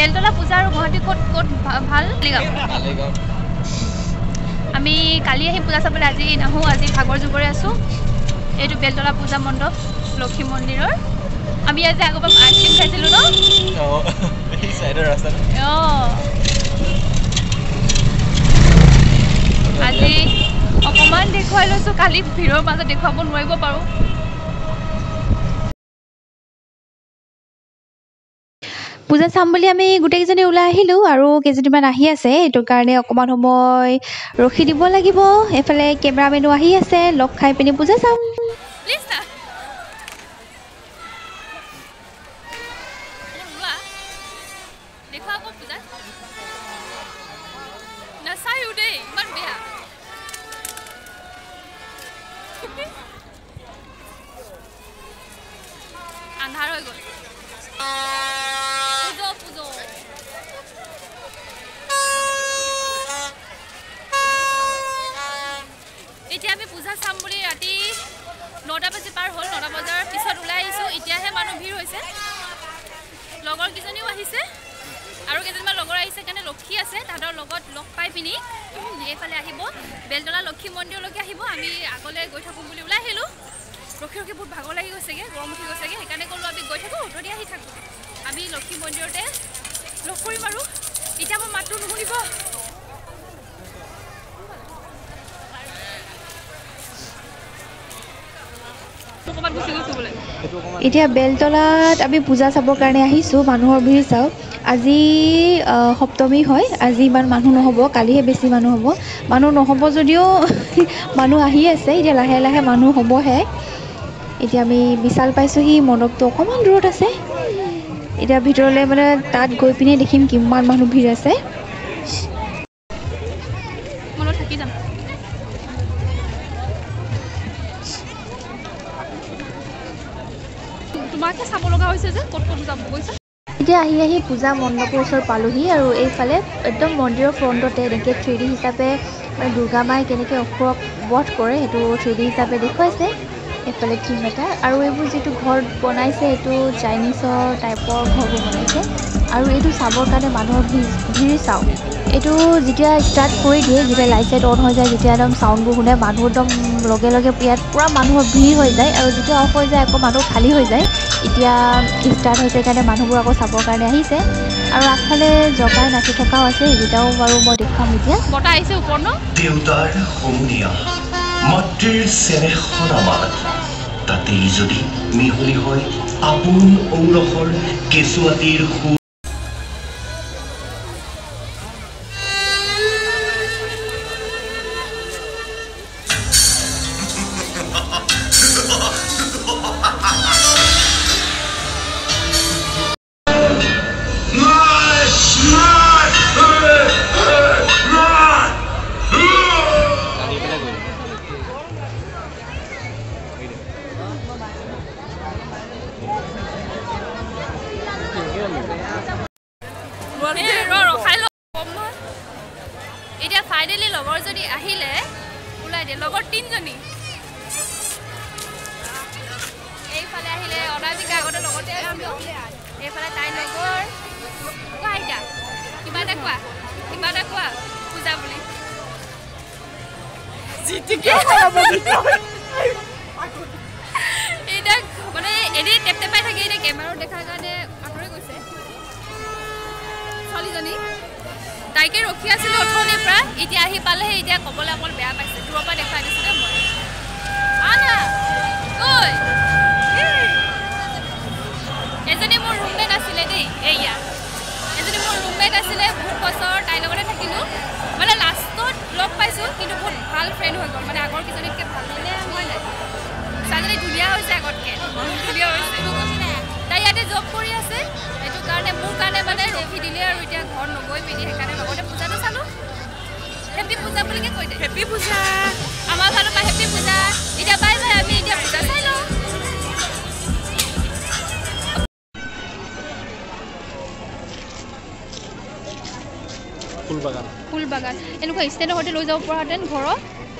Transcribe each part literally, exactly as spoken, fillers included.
বেলতলা পূজা আৰু গুৱাহাটী ক'ত ক'ত ভাল আমি কালি আহি পূজা চাবলৈ আজি নাহোঁ আজি ভাগৰ যুগৰে আছোঁ এইটো বেলতলা পূজা মণ্ডপ লক্ষী মন্দিৰৰ আমি আজি আগৰ পৰা আইচক্ৰীম খাইছিলোঁ ন অঁ এই চাইডৰ ৰাস্তাত অঁ আজি অকণমান দেখুৱাই লৈছোঁ কালি ভিৰৰ মাজত দেখুৱাব নোৱাৰিব পাৰোঁ পূজা চাম বুলি আমি গোটেইকেইজনী ওলাই আহিলোঁ আৰু কেইজনীমান আহি আছে এইটো কাৰণে অকণমান সময় ৰখি দিব লাগিব এইফালে কেমেৰামেনো আহি আছে লগ খাই পিনি পূজা চাম আন্ধাৰ হৈ গ'ল পুজো পুজো এতিয়া আমি পূজা চাম বুলি ৰাতি নটা বাজি পাৰ হ'ল নটা বজাৰ পিছত ওলাই আহিছোঁ এতিয়াহে মানুহ ভিৰ হৈছে লগৰ কেইজনীও আহিছে আৰু কেইজনমান লগৰ আহিছে কাৰণে ৰখি আছে তাহাঁতৰ লগত লগ পাই পিনি এইফালে আহিব বেলতলা লক্ষী মন্দিৰলৈকে আহিব আমি আগলৈ গৈ থাকোঁ বুলি ওলাই আহিলোঁ ৰখি ৰখি বহুত ভাগৰ লাগি গৈছেগৈ গৰম উঠি গৈছেগৈ সেইকাৰণে ক'লোঁ আমি গৈ থাকোঁ উতৰি আহি থাকোঁ আমি লক্ষী মন্দিৰতে লগ কৰিম আৰু এতিয়া মোৰ মাতটো নুশুনিব এতিয়া বেলতলাত আমি পূজা চাবৰ কাৰণে আহিছোঁ মানুহৰ ভিৰ চাওক আজি সপ্তমী হয় আজি ইমান মানুহ নহ'ব কালিহে বেছি মানুহ হ'ব মানুহ নহ'ব যদিও মানুহ আহি আছে এতিয়া লাহে লাহে মানুহ হ'বহে এতিয়া আমি বিশাল পাইছোঁহি মণ্ডপটো অকণমান দূৰত আছে এতিয়া ভিতৰলৈ মানে তাত গৈ পিনে দেখিম কিমান মানুহ ভিৰ আছে মনত থাকি যাম তোমাকে চাব লগা হৈছে যে ক'ত ক'ত যাব গৈছে এতিয়া আহি আহি পূজা মণ্ডপৰ ওচৰত পালোহি আৰু এইফালে একদম মন্দিৰৰ ফ্ৰণ্টতে এনেকৈ থ্ৰী ডি হিচাপে মানে দুৰ্গা মাই কেনেকৈ অসুৰক বধ কৰে সেইটো থ্ৰী ডি হিচাপে দেখুৱাইছে এইফালে থিম এটা আৰু এইবোৰ যিটো ঘৰ বনাইছে এইটো চাইনিজৰ টাইপৰ ঘৰবোৰ বনাইছে আৰু এইটো চাবৰ কাৰণে মানুহৰ ভিৰ ভিৰ চাওক এইটো যেতিয়া ষ্টাৰ্ট কৰি দিয়ে যেতিয়া লাইট চাইট অন হৈ যায় যেতিয়া একদম চাউণ্ডবোৰ শুনে মানুহ একদম লগে লগে ইয়াত পূৰা মানুহৰ ভিৰ হৈ যায় আৰু যেতিয়া অফ হৈ যায় আকৌ মানুহ খালী হৈ যায় এতিয়া ষ্টাৰ্ট হৈছে কাৰণে মানুহবোৰ আকৌ চাবৰ কাৰণে আহিছে আৰু আগফালে জকাই নাচি থকাও আছে সেইকেইটাও বাৰু মই দেখুৱাম এতিয়া বটা আহিছে ওপৰত ন দেউতাৰ সমনীয়া মাতৃৰ চেনেহৰ আমাৰ তাতেই যদি মিহলি হয় আপোন ঔৰসৰ কেঁচুৱাতীৰ সু এতিয়া ফাইনেলি লগৰ যদি আহিলে ওলাই দিয়ে লগৰ তিনিজনী এইফালে আহিলে অনামিকা আগতে লগতে এইফালে তাইৰ লগৰ কোৱা কিবা এটা কোৱা কিবা এটা কোৱা পূজা বুলি এতিয়া মানে এনেই টেপ টেপাই থাকে এতিয়া কেমেৰাত দেখাৰ কাৰণে আঁতৰি গৈছে ছোৱালীজনী তাইকে ৰখি আছিলোঁ অথনিৰ পৰা এতিয়া আহি পালেহে এতিয়া ক'বলৈ অকল বেয়া পাইছে দূৰৰ পৰা দেখুৱাই দিছিলে মই আনা ঐ এজনী মোৰ ৰুমমেট আছিলে দেই এয়া এজনী মোৰ ৰুমমেট আছিলে বহুত বছৰ তাইৰ লগতে থাকিলোঁ মানে লাষ্টত লগ পাইছোঁ কিন্তু বহুত ভাল ফ্ৰেণ্ড হৈ গ'ল মানে আগৰ কেইজনীতকৈ ভাল মানে মই নাই ছোৱালীজনী ধুনীয়া হৈছে আগতকৈ ধুনীয়া হৈছে তাই ইয়াতে জব কৰি আছে সেইটো কাৰণে মোৰ কাৰণে মানে ৰখি দিলে আৰু এতিয়া ঘৰত নগৈ পিনি সেইকাৰণে লগতে পূজাটো চালোঁ হেপী পূজা বুলিকে কৈ দে হেপী পূজা আমাৰ ফালৰ পৰা হেপী পূজা এতিয়া বাই বাই আমি এতিয়া পূজা চাই লওঁ ফুল বাগান ফুল বাগান এনেকুৱা ষ্টেণ্ডৰ সৈতে লৈ যাব পৰাহেঁতেন ঘৰত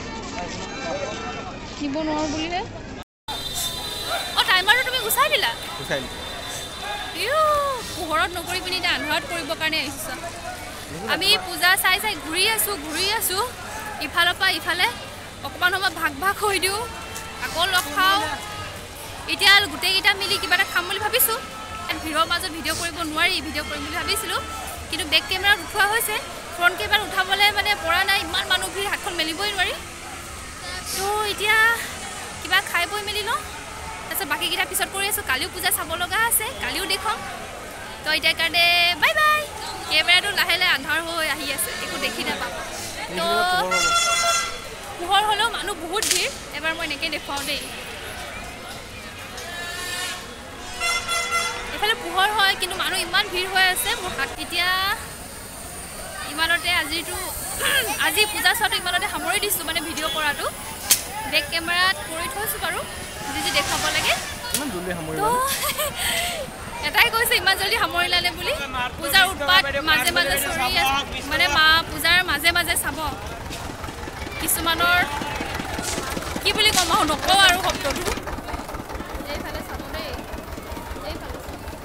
নিব নোৱাৰোঁ বুলিহে অঁ টাইমাৰটো তুমি গুচাই দিলা পোহৰত নকৰি পিনি এতিয়া আন্ধাৰত কৰিবৰ কাৰণে আহিছোঁ আমি পূজা চাই চাই ঘূৰি আছোঁ ঘূৰি আছোঁ ইফালৰ পৰা ইফালে অকণমান সময় ভাগ ভাগ হৈ দিওঁ আকৌ লগ খাওঁ এতিয়া গোটেইকেইটা মিলি কিবা এটা খাম বুলি ভাবিছোঁ ভিৰৰ মাজত ভিডিঅ' কৰিব নোৱাৰি ভিডিঅ' কৰিম বুলি ভাবিছিলোঁ কিন্তু বেক কেমেৰাত উঠোৱা হৈছে ফ্ৰণ্ট কেমেৰাত উঠাবলৈ মানে পৰা নাই ইমান মানুহ ভিৰ হাতখন মেলিবই নোৱাৰি তো এতিয়া কিবা খাই বৈ মেলি লওঁ তাৰপিছত বাকীকেইটা পিছত কৰি আছোঁ কালিও পূজা চাব লগা আছে কালিও দেখুৱাম তো এতিয়া কাৰণে বাই বাই কেমেৰাটো লাহে লাহে আন্ধাৰ হৈ আহি আছে একো দেখি নাপাম তো পোহৰ হ'লেও মানুহ বহুত ভিৰ এবাৰ মই এনেকৈ দেখুৱাওঁ দেই এইফালে পোহৰ হয় কিন্তু মানুহ ইমান ভিৰ হৈ আছে মোৰ হাত এতিয়া ইমানতে আজিটো আজি পূজা চোৱাটো ইমানতে সামৰি দিছোঁ মানে ভিডিঅ' কৰাটো বেক কেমেৰাত কৰি থৈছোঁ বাৰু যি যি দেখাব লাগে এটাই কৈছে ইমান জলদি সামৰি ল'লে বুলি পূজাৰ উৎপাত মাজে মাজে চৰি আছে মানে মা পূজাৰ মাজে মাজে চাব কিছুমানৰ কি বুলি ক'ম আৰু নকওঁ আৰু শব্দটো এইফালে চাব দেই এইফালে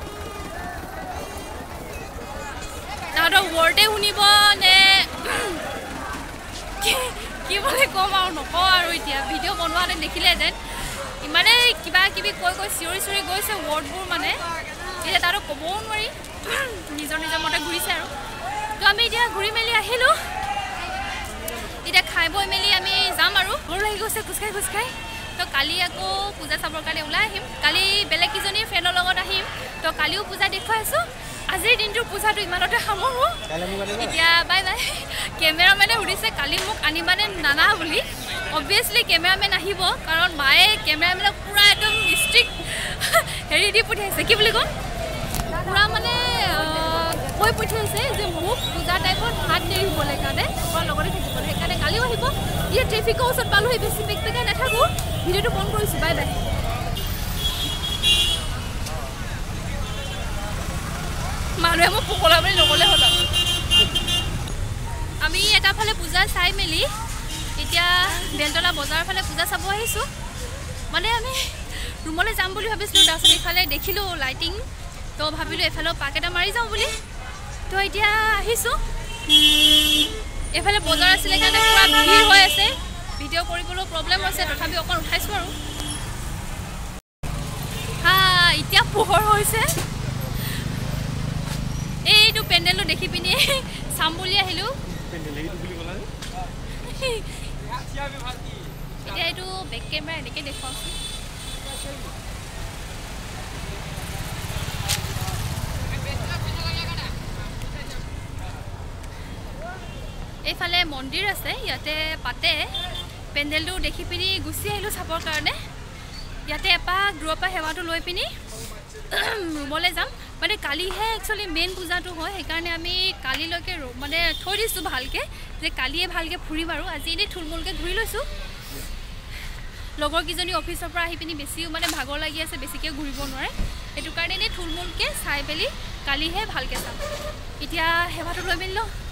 তাহাঁতৰ ৱৰ্ডে শুনিব নে কি বুলি ক'ম আৰু নকওঁ আৰু এতিয়া ভিডিঅ' বনোৱাতে দেখিলে যেন ইমানেই কিবা কিবি কৈ কৈ চিঞৰি চিঞৰি গৈছে ৱৰ্ডবোৰ মানে এতিয়া তাহাঁতক ক'বও নোৱাৰি নিজৰ নিজৰ মতে ঘূৰিছে আৰু তো আমি এতিয়া ঘূৰি মেলি আহিলোঁ এতিয়া খাই বৈ মেলি আমি যাম আৰু ভোৰ লাগি গৈছে খোজকাঢ়ি খোজকাঢ়ি তো কালি আকৌ পূজা চাবৰ কাৰণে ওলাই আহিম কালি বেলেগ কেইজনী ফ্ৰেণ্ডৰ লগত আহিম তো কালিও পূজা দেখুৱাই আছোঁ আজিৰ দিনটোৰ পূজাটো ইমানতে সামৰোঁ এতিয়া বাই বাই কেমেৰামেনে সুধিছে কালি মোক আনিবানে নানা বুলি অবভিয়াছলি কেমেৰামেন আহিব কাৰণ মায়ে কেমেৰামেনক পূৰা একদম ষ্ট্ৰিক্ট হেৰি দি পঠিয়াইছে কি বুলি ক'ম পূৰা মানে কৈ পঠিয়াইছে যে মোক পূজা টাইমত হাত দেৰি হ'বলৈ কাৰণে পূৰা লগতে থাকিবলৈ সেইকাৰণে কালিও আহিব এতিয়া ট্ৰেফিকৰ ওচৰত পালোহি বেছি বেগ পেকাই নাথাকোঁ ভিডিঅ'টো বন্ধ কৰিছোঁ বাই বাই মানুহে মোক পকলা বুলি নক'লে হ'ল আমি এটা ফালে পূজা চাই মেলি এতিয়া বেলতলা বজাৰৰ ফালে পূজা চাব আহিছোঁ মানে আমি ৰুমলৈ যাম বুলি ভাবিছিলোঁ তাৰপিছত ইফালে দেখিলোঁ লাইটিং তো ভাবিলোঁ এফালেও পাক এটা মাৰি যাওঁ বুলি তো এতিয়া আহিছোঁ এইফালে বজাৰ আছিলে কাৰণে পূৰা ভিৰ হৈ আছে ভিডিঅ' কৰিবলৈও প্ৰব্লেম হৈছে তথাপি অকণ উঠাইছোঁ আৰু হা এতিয়া পোহৰ হৈছে এইটো পেণ্ডেলটো দেখি পিনি চাম বুলি আহিলোঁ এতিয়া এইটো বেক কেমেৰা এনেকৈ দেখুৱাওঁচোন এইফালে মন্দিৰ আছে ইয়াতে পাতে পেণ্ডেলটো দেখি পিনি গুচি আহিলোঁ চাবৰ কাৰণে ইয়াতে এপাক দূৰৰ পৰা সেৱাটো লৈ পিনি ৰুমলৈ যাম মানে কালিহে একচুৱেলি মেইন পূজাটো হয় সেইকাৰণে আমি কালিলৈকে মানে থৈ দিছোঁ ভালকৈ যে কালিয়ে ভালকৈ ফুৰিম আৰু আজি এনেই থুলমূলকৈ ঘূৰি লৈছোঁ লগৰকেইজনী অফিচৰ পৰা আহি পিনি বেছিও মানে ভাগৰ লাগি আছে বেছিকৈ ঘূৰিব নোৱাৰে সেইটো কাৰণে এনেই থুলমূলকৈ চাই পেলি কালিহে ভালকৈ চাম এতিয়া সেৱাটো লৈ মেলি লওঁ